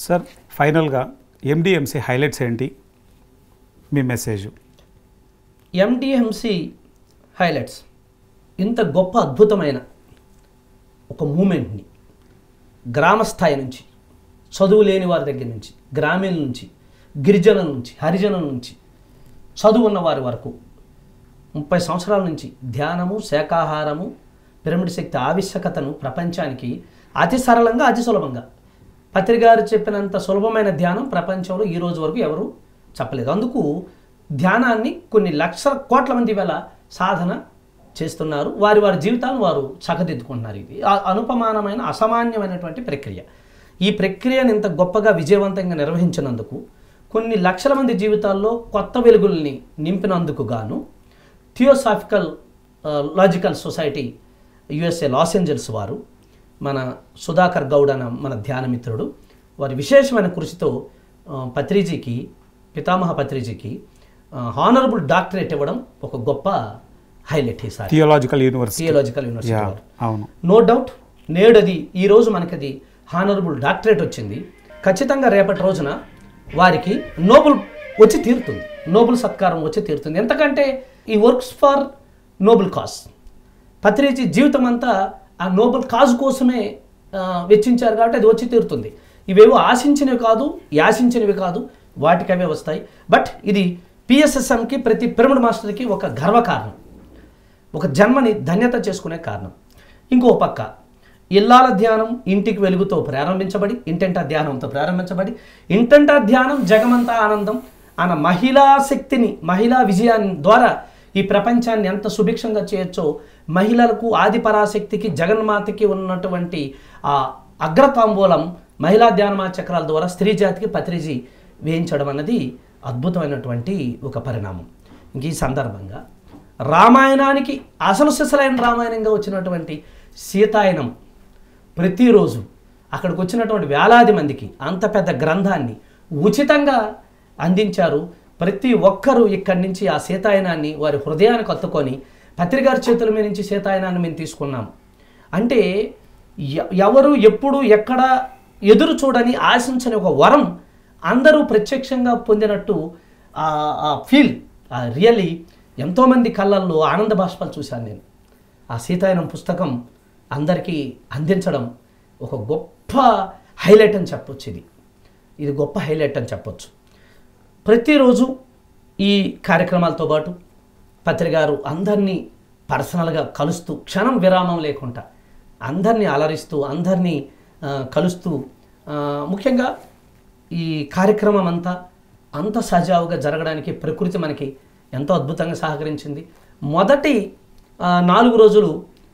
Sir ఫైనల్గా ఎండిఎంసీ highlights ఏంటి, మీ message? ఎండిఎంసీ highlights ఇంత గొప్ప అద్భుతమైన ఒక మూమెంట్ని గ్రామ స్థాయి నుంచి, చదువు లేని వారి దగ్గర నుంచి, గ్రామీణ నుంచి, గిరిజనుల నుంచి, హరిజనుల నుంచి, చదువు ఉన్న వారి వరకు 30 సంవత్సరాల నుంచి ధ్యానము, శాకాహారము, పిరమిడ్ శక్తి ఆవశ్యకతను ప్రపంచానికి అతి సరళంగా, అతి సులభంగా పత్రిగారు చెప్పినంత సులభమైన ధ్యానం ప్రపంచంలో ఈ రోజు వరకు ఎవరు చెప్పలేదు. అందుకు ధ్యానాన్ని కొన్ని లక్షల కోట్ల మంది వేళ సాధన చేస్తున్నారు. వారి వారి జీవితాలను వారు చక్కదిద్దుకుంటున్నారు. ఇది అనుపమానమైన, అసామాన్యమైనటువంటి ప్రక్రియ. ఈ ప్రక్రియను ఇంత గొప్పగా విజయవంతంగా నిర్వహించినందుకు, కొన్ని లక్షల మంది జీవితాల్లో కొత్త వెలుగుల్ని నింపినందుకు గాను theosophical logical society USA Los Angeles వారు, మన సుధాకర్ గౌడ్ అన్న మన ధ్యానమిత్రుడు, వారి విశేషమైన కృషితో పత్రిజీకి, పితామహ పత్రిజీకి హానరబుల్ డాక్టరేట్ ఇవ్వడం ఒక గొప్ప హైలైట్. ఈసారి థియోలాజికల్ యూనివర్సిటీ అవును, నో డౌట్. నేడు అది ఈరోజు మనకది హానరబుల్ డాక్టరేట్ వచ్చింది. ఖచ్చితంగా రేపటి రోజున వారికి నోబెల్ వచ్చి తీరుతుంది, నోబెల్ సత్కారం వచ్చి తీరుతుంది. ఎంతకంటే ఈ works for noble cause. Patriji జీవితం అంతా ఆ నోబెల్ కాజ్ కోసమే వెచ్చించారు కాబట్టి అది వచ్చి తీరుతుంది. ఇవేవో ఆశించినవి కాదు, యాశించినవి కాదు, వాటికి అవే వస్తాయి. బట్ ఇది పిఎస్ఎస్ఎంకి, ప్రతి పిరమిడ్ మాస్టర్కి ఒక గర్వకారణం, ఒక జన్మని ధన్యత చేసుకునే కారణం. ఇంకో పక్క ఇల్లాల ధ్యానం ఇంటికి వెలుగుతో ప్రారంభించబడి, ఇంటంటా ధ్యానంతో ప్రారంభించబడి, ఇంటంటా ధ్యానం జగమంతా ఆనందం అన్న మహిళా శక్తిని, మహిళా విజయాన్ని ద్వారా ఈ ప్రపంచాన్ని ఎంత సుభిక్షంగా చేయొచ్చో, మహిళలకు, ఆదిపరాశక్తికి, జగన్మాతకి ఉన్నటువంటి ఆ అగ్రతాంబూలం మహిళా ధ్యానమా చక్రాల ద్వారా స్త్రీ జాతికి పత్రిజీ వేయించడం అన్నది అద్భుతమైనటువంటి ఒక పరిణామం. ఇంక ఈ సందర్భంగా రామాయణానికి అసలు సిసలైన రామాయణంగా వచ్చినటువంటి సీతాయనం ప్రతిరోజు అక్కడికి వచ్చినటువంటి వేలాది మందికి అంత పెద్ద గ్రంథాన్ని ఉచితంగా అందించారు. ప్రతి ఒక్కరూ ఇక్కడి నుంచి ఆ సీతాయనాన్ని వారి హృదయానికి అత్తుకొని, పత్రిగారి చేతుల మీద నుంచి సీతాయనాన్ని మేము తీసుకున్నాం అంటే ఎవరు ఎప్పుడు ఎక్కడ ఎదురు చూడని, ఆశించని ఒక వరం అందరూ ప్రత్యక్షంగా పొందినట్టు ఆ ఫీల్, రియల్లీ ఎంతోమంది కళ్ళల్లో ఆనంద బాష్పాలు చూశాను నేను. ఆ సీతాయనం పుస్తకం అందరికీ అందించడం ఒక గొప్ప హైలైట్ అని చెప్పొచ్చు. ఇది గొప్ప హైలైట్ అని చెప్పొచ్చు. ప్రతిరోజు ఈ కార్యక్రమాలతో పాటు పత్రిగారు అందరినీ పర్సనల్గా కలుస్తూ, క్షణం విరామం లేకుండా అందరినీ అలరిస్తూ, అందరినీ కలుస్తూ, ముఖ్యంగా ఈ కార్యక్రమం అంత సజావుగా జరగడానికి ప్రకృతి మనకి ఎంతో అద్భుతంగా సహకరించింది. మొదటి 4 రోజులు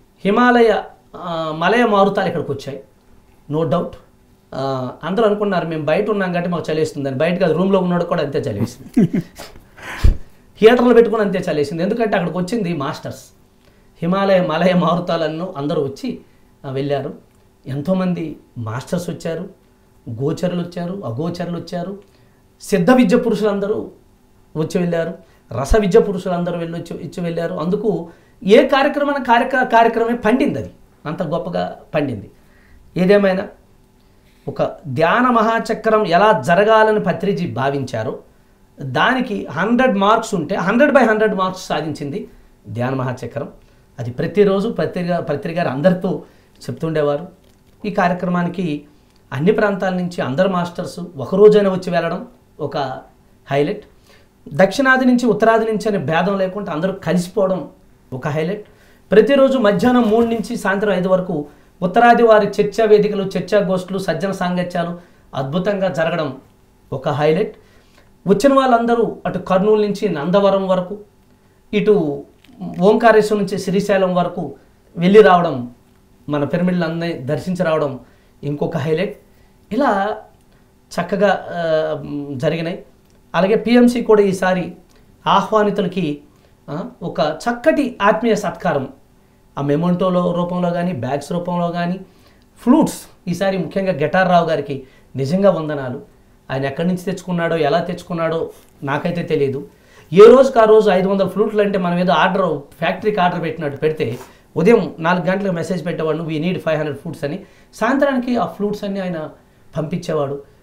మలయ మారుతాలు ఇక్కడికి వచ్చాయి. నో డౌట్ అందరూ అనుకున్నారు మేము బయట ఉన్నాం కాబట్టి మాకు చలేస్తుందని. బయట కాదు, రూమ్లో ఉన్నాడు కూడా అంతే చలేసింది, థియేటర్లో పెట్టుకుని అంతే చలేసింది. ఎందుకంటే అక్కడికి వచ్చింది మాస్టర్స్. మలయ మారుతాలను అందరూ వచ్చి వెళ్ళారు. ఎంతోమంది మాస్టర్స్ వచ్చారు, గోచరులు వచ్చారు, అగోచరులు వచ్చారు, సిద్ధ విద్య పురుషులందరూ వచ్చి వెళ్ళారు, రస విద్య పురుషులందరూ వచ్చి వెళ్ళారు. అందుకు ఏ కార్యక్రమమే పండింది, అది అంత గొప్పగా పండింది. ఏదేమైనా ఒక ధ్యాన మహాచక్రం ఎలా జరగాలని పత్రిజీ భావించారో దానికి 100 మార్క్స్ ఉంటే 100/100 మార్క్స్ సాధించింది ధ్యాన మహాచక్రం. అది ప్రతిరోజు పత్రిగారు అందరితో చెప్తుండేవారు. ఈ కార్యక్రమానికి అన్ని ప్రాంతాల నుంచి అందరు మాస్టర్స్ ఒకరోజైనా వచ్చి వెళ్ళడం ఒక హైలైట్. దక్షిణాది నుంచి, ఉత్తరాది నుంచి అనే భేదం లేకుండా అందరూ కలిసిపోవడం ఒక హైలైట్. ప్రతిరోజు మధ్యాహ్నం 3 నుంచి సాయంత్రం 5 వరకు ఉత్తరాది వారి చర్చా వేదికలు, చర్చా గోష్ఠులు, సజ్జన సాంగత్యాలు అద్భుతంగా జరగడం ఒక హైలైట్. వచ్చిన వాళ్ళందరూ అటు కర్నూలు నుంచి నందవరం వరకు, ఇటు ఓంకారేశ్వరం నుంచి శ్రీశైలం వరకు వెళ్ళి రావడం, మన పిరమిడ్లన్నీ దర్శించి రావడం ఇంకొక హైలైట్. ఇలా చక్కగా జరిగినాయి. అలాగే పిఎంసి కూడా ఈసారి ఆహ్వానితులకి ఒక చక్కటి ఆత్మీయ సత్కారం ఆ మెమోంటోలో రూపంలో కానీ, బ్యాగ్స్ రూపంలో కానీ, ఫ్లూట్స్. ఈసారి ముఖ్యంగా గిటార్ రావు గారికి నిజంగా వందనాలు. ఆయన ఎక్కడి నుంచి తెచ్చుకున్నాడో, ఎలా తెచ్చుకున్నాడో నాకైతే తెలియదు. ఏ రోజుకి ఆ రోజు 500 ఫ్లూట్లు అంటే మనం ఏదో ఫ్యాక్టరీకి ఆర్డర్ పెట్టినట్టు పెడితే ఉదయం 4 గంటలకు మెసేజ్ పెట్టేవాడు, వీ నీడ్ 500 ఫ్లూట్స్ అని. సాయంత్రానికి ఆ ఫ్లూట్స్ అన్నీ ఆయన పంపించేవాడు.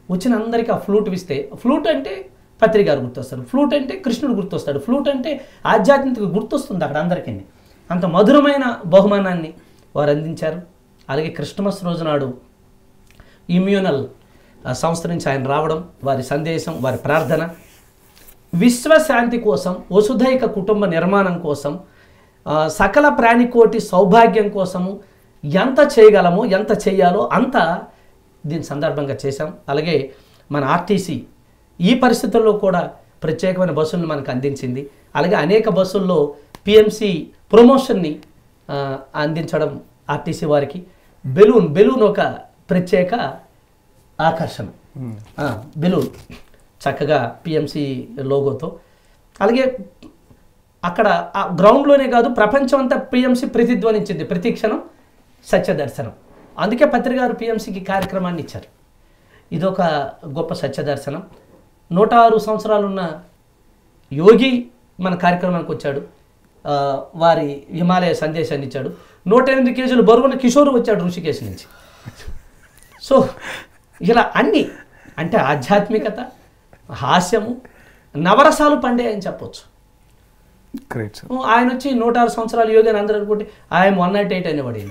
వచ్చిన అందరికీ ఆ ఫ్లూట్ ఇస్తే, ఫ్లూట్ అంటే పత్రి గారు గుర్తొస్తారు, ఫ్లూట్ అంటే కృష్ణుడు గుర్తొస్తాడు, ఫ్లూట్ అంటే ఆధ్యాత్మిక గుర్తొస్తుంది అక్కడ అందరికీ. అంత మధురమైన బహుమానాన్ని వారు అందించారు. అలాగే క్రిస్టమస్ రోజు నాడు ఇమ్యూనల్ సంస్థ నుంచి ఆయన రావడం, వారి సందేశం, వారి ప్రార్థన విశ్వశాంతి కోసం, వసుధైక కుటుంబ నిర్మాణం కోసం, సకల ప్రాణికోటి సౌభాగ్యం కోసము ఎంత చేయగలమో, ఎంత చేయాలో అంత దీని సందర్భంగా చేశాం. అలాగే మన ఆర్టీసీ ఈ పరిస్థితుల్లో కూడా ప్రత్యేకమైన బస్సులను మనకు అందించింది. అలాగే అనేక బస్సుల్లో పిఎంసి ప్రమోషన్ని అందించడం ఆర్టీసీ వారికి. బెలూన్ ఒక ప్రత్యేక ఆకర్షణ. బెలూన్ చక్కగా పిఎంసి లోగోతో. అలాగే అక్కడ ఆ గ్రౌండ్లోనే కాదు, ప్రపంచం అంతా పిఎంసి ప్రతిధ్వనించింది, ప్రతి క్షణం సత్యదర్శనం. అందుకే పత్రికారు పిఎంసికి కార్యక్రమాన్ని ఇచ్చారు. ఇదొక గొప్ప సత్యదర్శనం. 106 సంవత్సరాలున్న యోగి మన కార్యక్రమానికి వచ్చాడు, వారి హిమాలయ సందేశాన్ని ఇచ్చాడు. 108 కేజీలు బరువున్న కిషోర్ వచ్చాడు ఋషికేశ్ నుంచి. సో ఇలా అన్నీ అంటే ఆధ్యాత్మికత, హాస్యము, నవరసాలు పండే అని చెప్పొచ్చు. ఆయన వచ్చి 106 సంవత్సరాలు యోగి అని అందరూ అనుకుంటే ఆయన 108 అనేవాడు.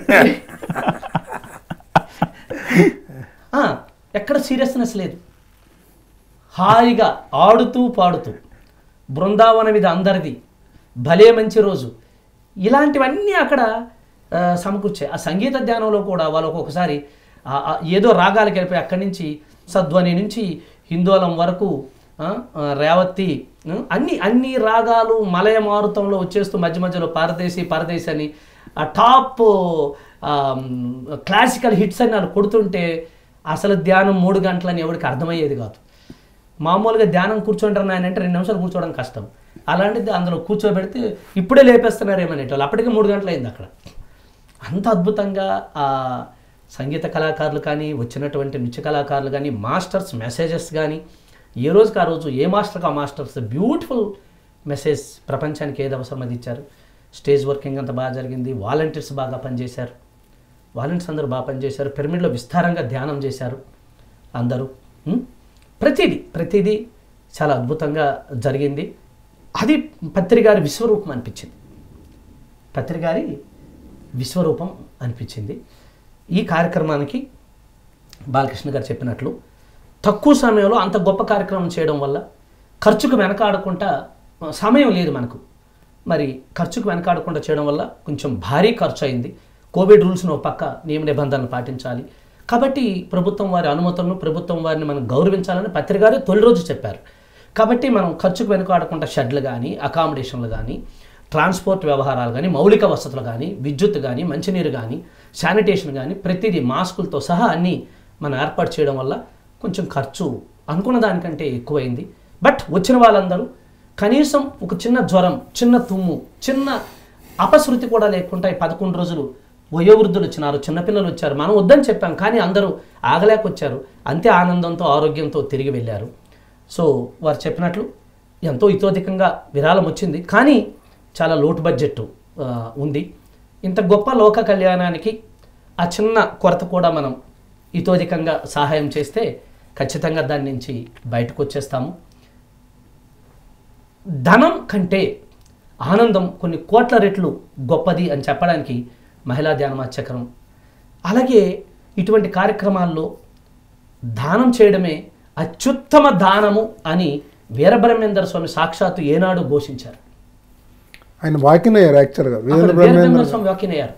ఎక్కడ సీరియస్నెస్ లేదు, హాయిగా ఆడుతూ పాడుతూ బృందావనం ఇది అందరిది, భలే మంచి రోజు, ఇలాంటివన్నీ అక్కడ సమకూర్చాయి. ఆ సంగీత ధ్యానంలో కూడా వాళ్ళు ఒక్కొక్కసారి ఏదో రాగాలకి వెళ్ళిపోయి అక్కడి నుంచి సద్వని నుంచి హిందోళం వరకు రేవతి అన్ని రాగాలు మలయ మారుతంలో వచ్చేస్తూ మధ్య మధ్యలో పరదేశి అని ఆ టాప్ క్లాసికల్ హిట్స్ అని వాళ్ళు కొడుతుంటే అసలు ధ్యానం 3 గంటలని ఎవరికి అర్థమయ్యేది కాదు. మామూలుగా ధ్యానం కూర్చోంటారు ఆయన అంటే 2 నిమిషాలు కూర్చోవడం కష్టం, అలాంటిది అందులో కూర్చోబెడితే ఇప్పుడే లేపేస్తున్నారేమనేటోళ్ళు. అప్పటికే 3 గంటలు అయింది అక్కడ. అంత అద్భుతంగా ఆ సంగీత కళాకారులు కానీ, వచ్చినటువంటి నృత్య కళాకారులు కానీ, మాస్టర్స్ మెసేజెస్ కానీ, ఏ రోజుకి ఆ రోజు ఏ మాస్టర్కి ఆ మాస్టర్స్ బ్యూటిఫుల్ మెసేజ్ ప్రపంచానికి ఏది అవసరం అది ఇచ్చారు. స్టేజ్ వర్కింగ్ అంత బాగా జరిగింది. వాలంటీర్స్ బాగా పనిచేశారు, వాలంటీర్స్ అందరూ బాగా పనిచేశారు. పిరమిడ్లో విస్తారంగా ధ్యానం చేశారు అందరూ. ప్రతిదీ చాలా అద్భుతంగా జరిగింది. అది పత్రికారి విశ్వరూపం అనిపించింది, పత్రికారి విశ్వరూపం అనిపించింది. ఈ కార్యక్రమానికి బాలకృష్ణ గారు చెప్పినట్లు తక్కువ సమయంలో అంత గొప్ప కార్యక్రమం చేయడం వల్ల ఖర్చుకు వెనకాడకుండా, సమయం లేదు మనకు, మరి ఖర్చుకు వెనకాడకుండా చేయడం వల్ల కొంచెం భారీ ఖర్చు అయింది. కోవిడ్ రూల్స్ను ఒక పక్క నియమ నిబంధనలు పాటించాలి కాబట్టి ప్రభుత్వం వారి అనుమతులను, ప్రభుత్వం వారిని మనం గౌరవించాలని పత్రికారు తొలి రోజు చెప్పారు. కాబట్టి మనం ఖర్చుకు వెనుకాడకుండా షెడ్లు కానీ, అకామిడేషన్లు కానీ, ట్రాన్స్పోర్ట్ వ్యవహారాలు కానీ, మౌలిక వసతులు కానీ, విద్యుత్ కానీ, మంచినీరు కానీ, శానిటేషన్ కానీ, ప్రతిదీ మాస్కులతో సహా అన్నీ మనం ఏర్పాటు చేయడం వల్ల కొంచెం ఖర్చు అనుకున్న దానికంటే ఎక్కువైంది. బట్ వచ్చిన వాళ్ళందరూ కనీసం ఒక చిన్న జ్వరం, చిన్న తుమ్ము, చిన్న అపశృతి కూడా లేకుండా 11 రోజులు వయోవృద్ధులు వచ్చినారు, చిన్నపిల్లలు వచ్చారు. మనం వద్దని చెప్పాం కానీ అందరూ ఆగలేకొచ్చారు. అంతే ఆనందంతో, ఆరోగ్యంతో తిరిగి వెళ్ళారు. సో వారు చెప్పినట్లు ఎంతో ఇతోధికంగా విరాళం వచ్చింది, కానీ చాలా లోటు బడ్జెట్ ఉంది. ఇంత గొప్ప లోక కళ్యాణానికి ఆ చిన్న కొరత కూడా మనం ఇతోధికంగా సహాయం చేస్తే ఖచ్చితంగా దాని నుంచి బయటకు వచ్చేస్తాము. ధనం కంటే ఆనందం కొన్ని కోట్ల రెట్లు గొప్పది అని చెప్పడానికి మహిళా ధ్యానమాచక్రం. అలాగే ఇటువంటి కార్యక్రమాల్లో దానం చేయడమే అత్యుత్తమ దానము అని వీరబ్రహ్మేంద్ర స్వామి సాక్షాత్తు ఏనాడు ఘోషించారు. ఆయన వాకిన్ అయ్యారు, యాక్చువల్గా వీరబ్రహ్మేంద్ర స్వామి వాకిన్ అయ్యారు,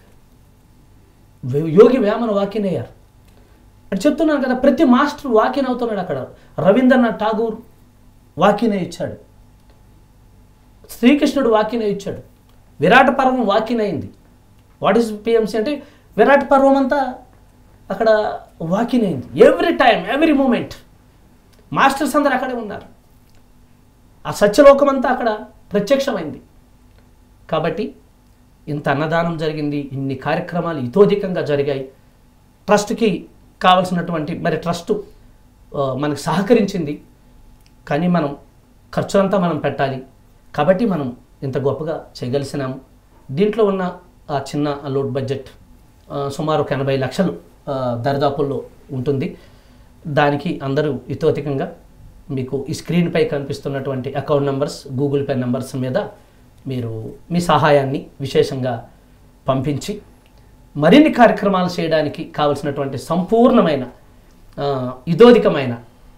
యోగి వేమన వాకిన్ అయ్యారు. అని చెప్తున్నాను కదా, ప్రతి మాస్టర్ వాకిన్ అవుతున్నాడు. అక్కడ రవీంద్రనాథ్ ఠాగూర్ వాకిన్ ఇచ్చాడు, శ్రీకృష్ణుడు వాకిన్ ఇచ్చాడు, విరాట పర్వం వాకిన్ అయింది. వాట్ ఈస్ పిఎంసి అంటే విరాట్ పర్వం అంతా అక్కడ వాకిన్ అయింది. Every time, every moment masters అందరు అక్కడే ఉన్నారు. ఆ సత్యలోకం అంతా అక్కడ ప్రత్యక్షమైంది. కాబట్టి ఇంత అన్నదానం జరిగింది, ఇన్ని కార్యక్రమాలు ఇతోధికంగా జరిగాయి. ట్రస్ట్కి కావాల్సినటువంటి మరి ట్రస్టు మనకు సహకరించింది, కానీ మనం ఖర్చులంతా మనం పెట్టాలి. కాబట్టి మనం ఇంత గొప్పగా చేయగలిసినాము. దీంట్లో ఉన్న ఆ చిన్న లోడ్ బడ్జెట్ సుమారు 80 లక్షలు దరిదాపుల్లో ఉంటుంది. దానికి అందరూ ఇతోధికంగా మీకు ఈ స్క్రీన్పై కనిపిస్తున్నటువంటి account numbers, Google Pay numbers మీద మీరు మీ సహాయాన్ని విశేషంగా పంపించి మరిన్ని కార్యక్రమాలు చేయడానికి కావలసినటువంటి సంపూర్ణమైన ఇతోధికమైన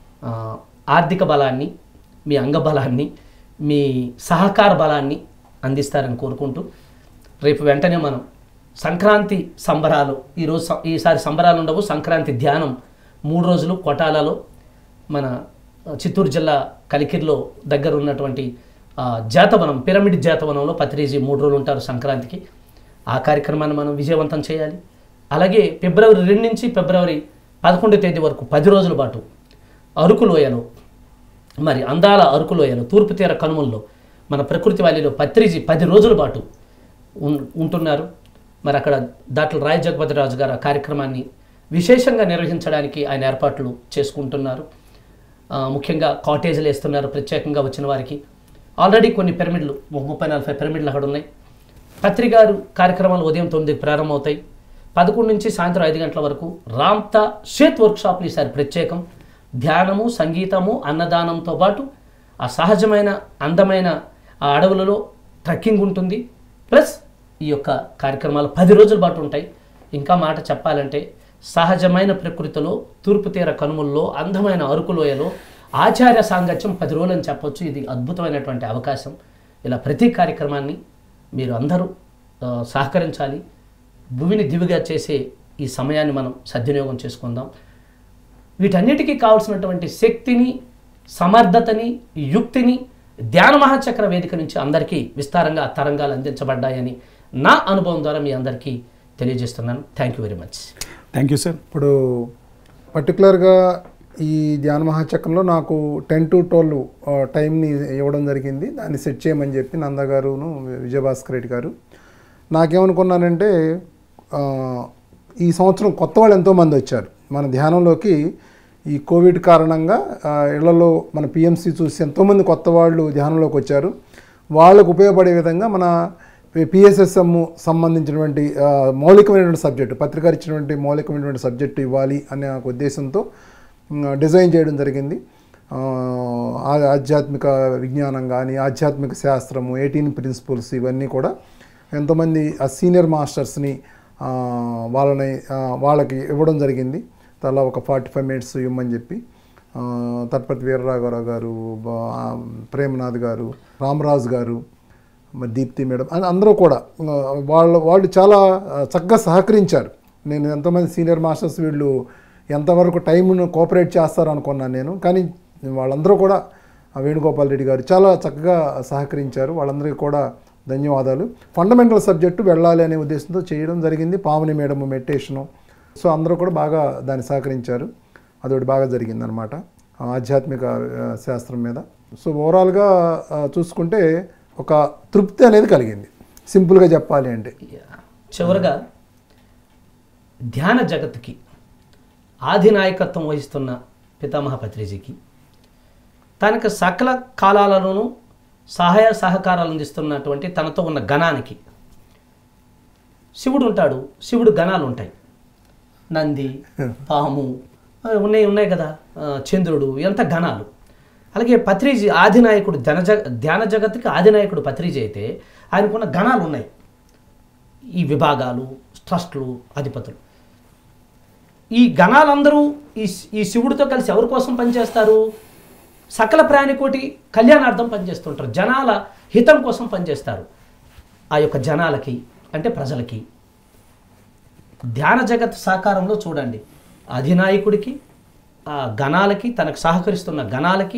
ఆర్థిక బలాన్ని, మీ అంగబలాన్ని, మీ సహకార బలాన్ని అందిస్తారని కోరుకుంటూ రేపు వెంటనే మనం సంక్రాంతి సంబరాలు, ఈసారి సంబరాలు ఉండవు, సంక్రాంతి ధ్యానం 3 రోజులు కొటాలలో మన చిత్తూరు జిల్లా కలికిరిలో దగ్గర ఉన్నటువంటి జాతవనం, పిరమిడ్ జాతవనంలో పత్రిజీ 3 రోజులు ఉంటారు సంక్రాంతికి. ఆ కార్యక్రమాన్ని మనం విజయవంతం చేయాలి. అలాగే ఫిబ్రవరి 2 నుంచి ఫిబ్రవరి 11 తేదీ వరకు 10 రోజుల పాటు అరకులోయలో, మరి అందాల అరకులోయలో తూర్పు తీర కనుమల్లో మన ప్రకృతి వ్యాలీలో పత్రిజీ 10 రోజుల పాటు ఉంటున్నారు. మరి అక్కడ డాక్టర్ రాయ్ జగపతిరాజు గారు ఆ కార్యక్రమాన్ని విశేషంగా నిర్వహించడానికి ఆయన ఏర్పాట్లు చేసుకుంటున్నారు. ముఖ్యంగా కాటేజీలు వేస్తున్నారు ప్రత్యేకంగా వచ్చిన వారికి. ఆల్రెడీ కొన్ని పిరమిడ్లు 30-40 పిరమిడ్లు అక్కడ ఉన్నాయి. పత్రికారు కార్యక్రమాలు ఉదయం 9 ప్రారంభమవుతాయి. 11 నుంచి సాయంత్రం 5 గంటల వరకు రామ్తా షేత్ వర్క్షాప్లు ఈసారి ప్రత్యేకం. ధ్యానము, సంగీతము, అన్నదానంతో పాటు ఆ సహజమైన అందమైన ఆ అడవులలో ట్రెక్కింగ్ ఉంటుంది. ప్లస్ ఈ యొక్క కార్యక్రమాలు 10 రోజుల పాటు ఉంటాయి. ఇంకా మాట చెప్పాలంటే సహజమైన ప్రకృతిలో తూర్పు తీర కనుమల్లో అందమైన అరకులోయలో ఆచార్య సాంగత్యం 10 రోజులు అని చెప్పొచ్చు. ఇది అద్భుతమైనటువంటి అవకాశం. ఇలా ప్రతి కార్యక్రమాన్ని మీరు అందరూ సహకరించాలి. భూమిని దివిగా చేసే ఈ సమయాన్ని మనం సద్వినియోగం చేసుకుందాం. వీటన్నిటికీ కావాల్సినటువంటి శక్తిని, సమర్థతని, యుక్తిని ధ్యాన మహాచక్ర వేదిక నుంచి అందరికీ విస్తారంగా తరంగాలు అందించబడ్డాయని నా అనుభవం ద్వారా మీ అందరికీ తెలియజేస్తున్నాను. Thank you very much. Thank you sir. ఇప్పుడు పర్టికులర్గా ఈ ధ్యాన మహాచక్రంలో నాకు 10 to 12 టైంని ఇవ్వడం జరిగింది. దాన్ని సెట్ చేయమని చెప్పి నంద గారును విజయభాస్కర్ రెడ్డి గారు. నాకేమనుకున్నానంటే ఈ సంవత్సరం కొత్త వాళ్ళు ఎంతోమంది వచ్చారు మన ధ్యానంలోకి. ఈ కోవిడ్ కారణంగా ఇళ్లలో మన పిఎంసి చూసి ఎంతోమంది కొత్త వాళ్ళు ధ్యానంలోకి వచ్చారు. వాళ్ళకు ఉపయోగపడే విధంగా మన పిఎస్ఎస్ఎం సంబంధించినటువంటి మౌలికమైనటువంటి సబ్జెక్టు, పత్రిక ఇచ్చినటువంటి మౌలికమైనటువంటి సబ్జెక్టు ఇవ్వాలి అనే ఒక ఉద్దేశంతో డిజైన్ చేయడం జరిగింది. ఆధ్యాత్మిక విజ్ఞానం కానీ, ఆధ్యాత్మిక శాస్త్రము, 18 ప్రిన్సిపల్స్, ఇవన్నీ కూడా ఎంతోమంది ఆ సీనియర్ మాస్టర్స్ని వాళ్ళకి ఇవ్వడం జరిగింది. అలా ఒక 45 minutes ఇవ్వమని చెప్పి తత్పతి వీరరాఘవరావు గారు, ప్రేమనాథ్ గారు, రామరాజు గారు, మరి దీప్తి మేడం అందరూ కూడా వాళ్ళు చాలా చక్కగా సహకరించారు. నేను ఎంతోమంది సీనియర్ మాస్టర్స్ వీళ్ళు ఎంతవరకు టైంను కోఆపరేట్ చేస్తారు అనుకున్నాను నేను. కానీ వాళ్ళందరూ కూడా వేణుగోపాల్ రెడ్డి గారు చాలా చక్కగా సహకరించారు. వాళ్ళందరికీ కూడా ధన్యవాదాలు. ఫండమెంటల్ సబ్జెక్టు వెళ్ళాలి అనే ఉద్దేశంతో చేయడం జరిగింది. పావని మేడం మెడిటేషను, సో అందరూ కూడా బాగా దాన్ని సహకరించారు. అదొకటి బాగా జరిగిందనమాట ఆధ్యాత్మిక శాస్త్రం మీద. సో ఓవరాల్గా చూసుకుంటే ఒక తృప్తి అనేది కలిగింది, సింపుల్గా చెప్పాలి అంటే. చివరగా ధ్యాన జగత్తుకి ఆధినాయకత్వం వహిస్తున్న పితామహ పత్రిజీకి, తనకు సకల కాలాలలోనూ సహాయ సహకారాలు అందిస్తున్నటువంటి తనతో ఉన్న గణానికి, శివుడు ఉంటాడు, శివుడు గణాలు ఉంటాయి, నంది, పాము ఉన్నాయి కదా, చంద్రుడు, ఎంత గణాలు. అలాగే పత్రిజీ ఆదినాయకుడు, ధ్యాన జగత్తుకి ఆదినాయకుడు పత్రిజీ అయితే ఆయనకున్న గణాలు ఉన్నాయి. ఈ విభాగాలు, ట్రస్టులు, అధిపతులు, ఈ గణాలందరూ ఈ శివుడితో కలిసి ఎవరి కోసం పనిచేస్తారు? సకల ప్రాణికోటి కళ్యాణార్థం పనిచేస్తుంటారు, జనాల హితం కోసం పనిచేస్తారు. ఆ యొక్క జనాలకి అంటే ప్రజలకి ధ్యాన జగత్ సహకారంలో చూడండి, అధినాయకుడికి, ఆ గణాలకి, తనకు సహకరిస్తున్న గణాలకి,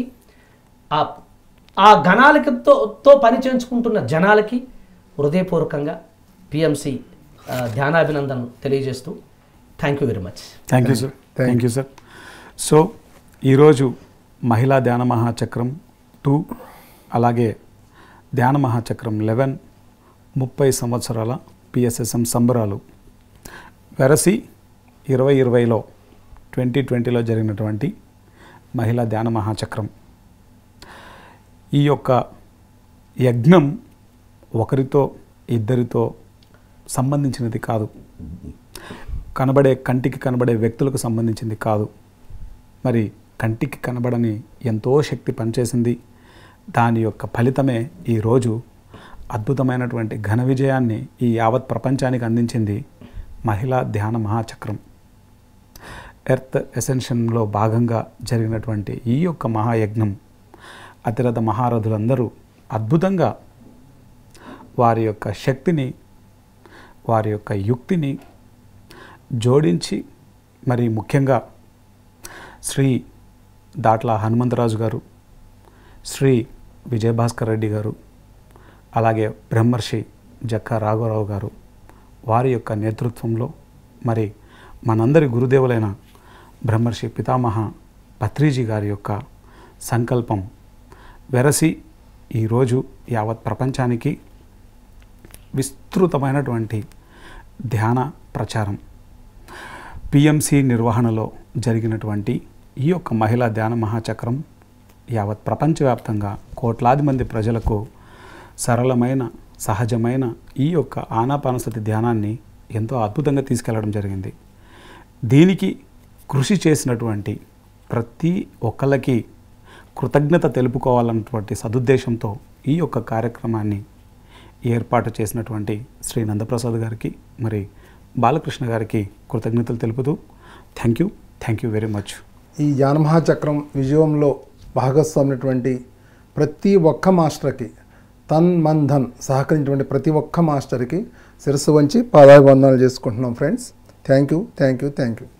ఆ గణాలతో పని చేయించుకుంటున్న జనాలకి హృదయపూర్వకంగా పిఎంసి ధ్యానాభినందనలు తెలియజేస్తూ thank you very much. Thank you sir. Thank you sir. So ఈరోజు మహిళా ధ్యాన మహాచక్రం 2, అలాగే ధ్యాన మహాచక్రం 11 30 సంవత్సరాల పిఎస్ఎస్ఎం సంబరాలు వెరసి 2020లో 2020లో జరిగినటువంటి మహిళా ధ్యాన మహాచక్రం. ఈ యొక్క యజ్ఞం ఒకరితో ఇద్దరితో సంబంధించినది కాదు, కంటికి కనబడే వ్యక్తులకు సంబంధించింది కాదు. మరి కంటికి కనబడని ఎంతో శక్తి పనిచేసింది. దాని యొక్క ఫలితమే ఈరోజు అద్భుతమైనటువంటి ఘన విజయాన్ని ఈ యావత్ ప్రపంచానికి అందించింది మహిళా ధ్యాన మహాచక్రం. ఎర్త్ ఎసెన్షన్లో భాగంగా జరిగినటువంటి ఈ యొక్క మహాయజ్ఞం అతిరథ మహారథులందరూ అద్భుతంగా వారి యొక్క శక్తిని, వారి యొక్క యుక్తిని జోడించి, మరి ముఖ్యంగా శ్రీ దాట్ల హనుమంతరాజు గారు, శ్రీ విజయభాస్కర్ రెడ్డి గారు, అలాగే బ్రహ్మర్షి జక్కా రాఘవరావు గారు వారి యొక్క నేతృత్వంలో, మరి మనందరి గురుదేవులైన బ్రహ్మర్షి పితామహ పత్రిజీ గారి యొక్క సంకల్పం వెరసి ఈరోజు యావత్ ప్రపంచానికి విస్తృతమైనటువంటి ధ్యాన ప్రచారం పిఎంసి నిర్వహణలో జరిగినటువంటి ఈ యొక్క మహిళా ధ్యాన మహాచక్రం యావత్ ప్రపంచవ్యాప్తంగా కోట్లాది మంది ప్రజలకు సరళమైన, సహజమైన ఈ యొక్క ఆనాపానసతి ధ్యానాన్ని ఎంతో అద్భుతంగా తీసుకెళ్లడం జరిగింది. దీనికి కృషి చేసినటువంటి ప్రతి ఒక్కళ్ళకి కృతజ్ఞత తెలుపుకోవాలన్నటువంటి సదుద్దేశంతో ఈ యొక్క కార్యక్రమాన్ని ఏర్పాటు చేసినటువంటి శ్రీ నందప్రసాద్ గారికి, మరి బాలకృష్ణ గారికి కృతజ్ఞతలు తెలుపుతూ థ్యాంక్ యూ వెరీ మచ్. ఈ ధ్యాన మహాచక్రం విజయంలో భాగస్వామైనటువంటి ప్రతి ఒక్క మాస్టర్కి, తన్ మన్ ధన్ సహకరించినటువంటి ప్రతి ఒక్క మాస్టర్కి శిరస్సు వంచి పాదాభివందనాలు చేసుకుంటున్నాం ఫ్రెండ్స్. Thank you.